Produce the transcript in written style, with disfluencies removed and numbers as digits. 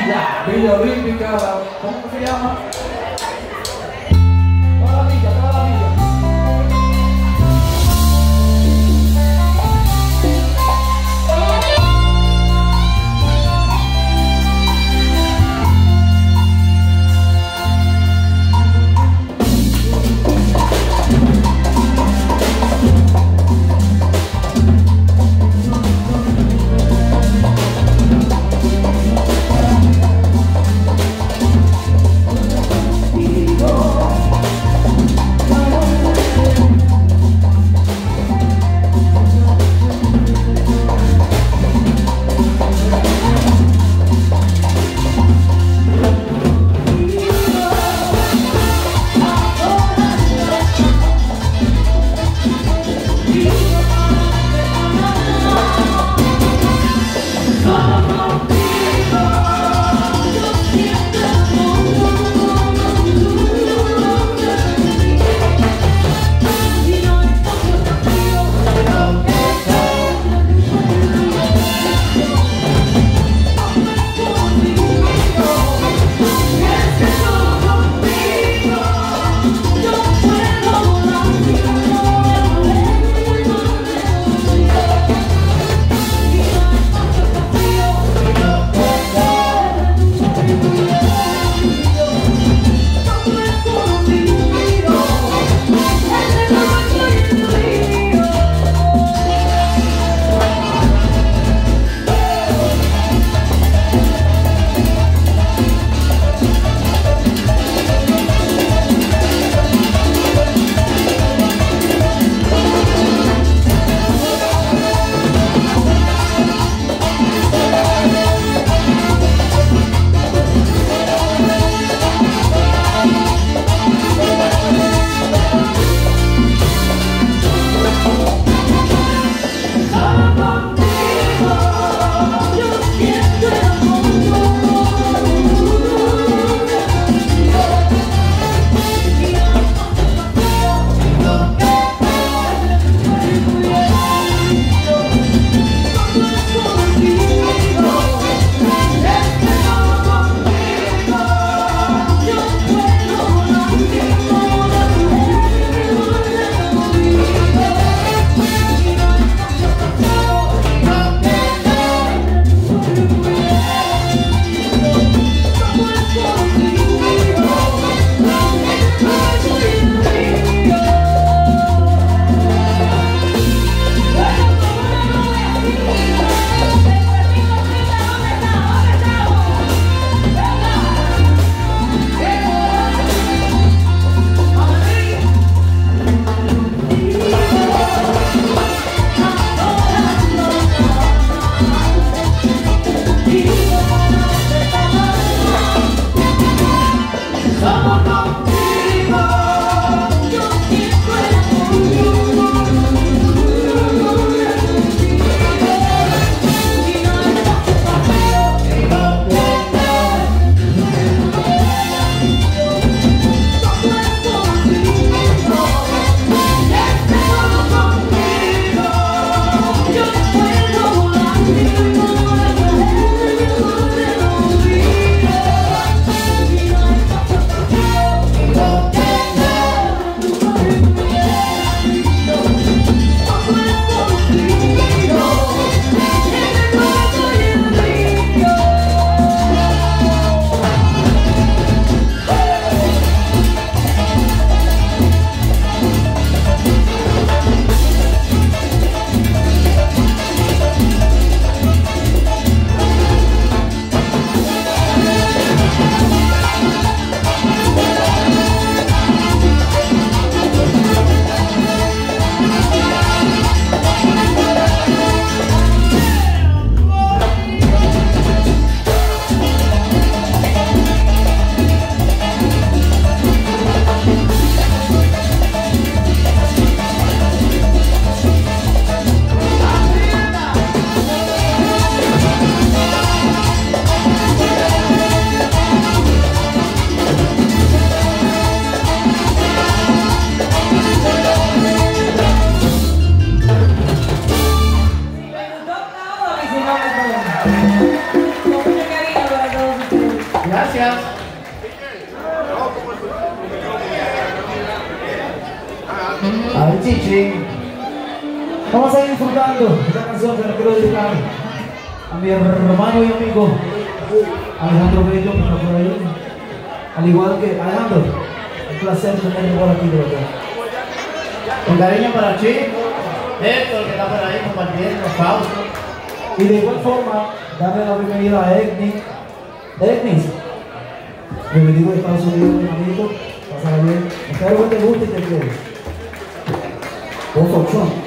Villa, Villa Olímpica, ¿cómo se llama? Toda la villa, toda la villa. Gracias. A ver, Chichi. Vamos a ir disfrutando esta canción que le quiero dedicar a mi hermano y amigo Alejandro Bello, que está por ahí. Al igual que Alejandro, un placer tenerlo por aquí de verdad. Con cariño para Chi, Héctor que está por ahí compartiendo, Fausto. Y de igual forma, darle la bienvenida a Egnis, bienvenido a Estados Unidos, mi amiguito, pásala bien. Espero que te guste y te quedes. Vos, Trump.